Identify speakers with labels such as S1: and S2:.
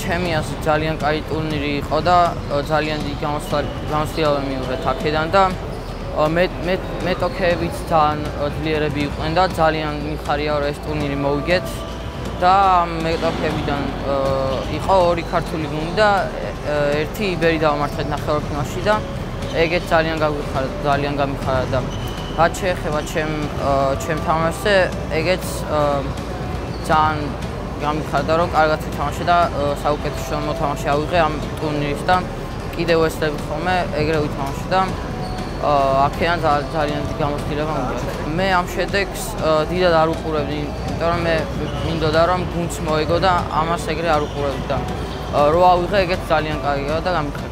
S1: ჩემი აზრით ძალიან კაი ტურნირი იყო და ძალიან დიდი გამოცდილება მიიღეთ აქედან და მე ტოქეებიც ძალიან ძლიერები იყვნენ და ძალიან მიხარია რომ ეს ტურნირი მოვიგეთ და მე ტოქეებიდან იყო 2 ქართული გუნდი და 1 იბერი დავამარცხეთ ნახევარფინალში და ეგეც ძალიან გამიხარა და რაც შეეხება ჩემ თამაშზე ეგეც ძალიან გამიხარდა რომ კარგად ვთამაშე და საუკეთესო მოთამაშე ავიღე ამ ტურნირის და კიდევ ვეცდები ხოლმე ეგრე ვითამაშე და აქედან ძალიან დიდი გამოცდილება მივიღე. მე ამ შედეგს დიდად არ უყურებდი, იმიტომ რომ მე მინდოდა რომ გუნდს მოეგო და ამას ეგრე არ უყურებდი და რო ავიღე ეგეც ძალიან კარგია და გამიხარდა.